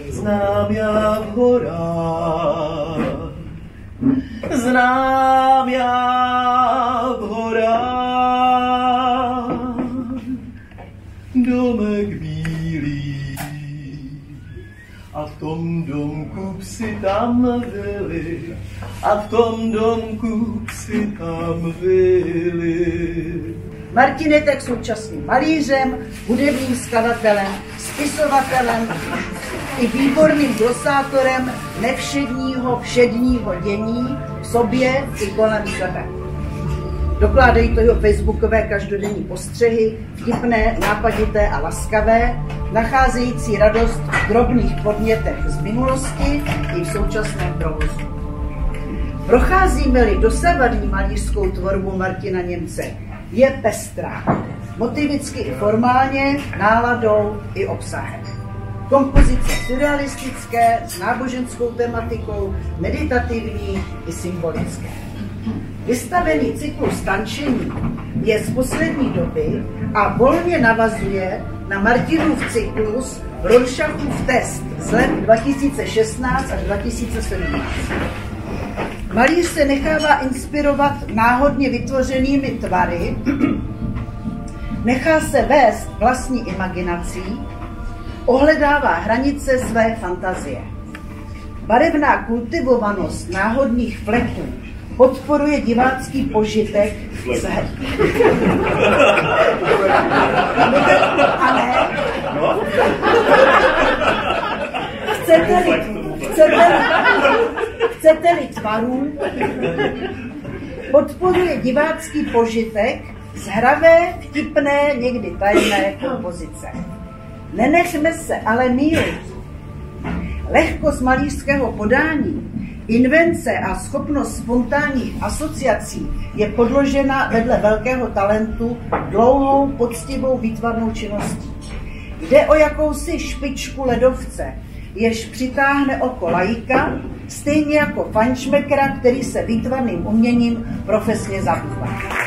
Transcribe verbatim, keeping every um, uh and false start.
znám já v horách, znám já v horách, domek bílý a v tom domku psi tam byli, a v tom domku psi tam byli. Martin je tak současným malířem, hudebním skladatelem, spisovatelem i výborným glosátorem nevšedního všedního dění v sobě i kolem sebe. Dokládají to jeho facebookové každodenní postřehy, vtipné, nápadité a laskavé, nacházející radost v drobných podnětech z minulosti i v současném provozu. Procházíme-li dosavadní malířskou tvorbu Martina Němce, je pestrá, motivicky i formálně, náladou i obsahem. Kompozice surrealistické, s náboženskou tematikou, meditativní i symbolické. Vystavený cyklus tančení je z poslední doby a volně navazuje na Martinův cyklus Rorschachův test z let dva tisíce šestnáct až dva tisíce sedmnáct. Malíř se nechává inspirovat náhodně vytvořenými tvary, nechá se vést vlastní imaginací, ohledává hranice své fantazie. Barevná kultivovanost náhodných flecků podporuje divácký požitek z her. A ne? Chcete-li, chcete-li, chcete-li tvarů, podporuje divácký požitek z hravé, vtipné, někdy tajemné kompozice. Nenechme se ale mýlit. Lehkost malířského podání, invence a schopnost spontánních asociací je podložena vedle velkého talentu dlouhou, poctivou výtvarnou činností. Jde o jakousi špičku ledovce, jež přitáhne oko laika, stejně jako fajnšmekera, který se výtvarným uměním profesně zabývá.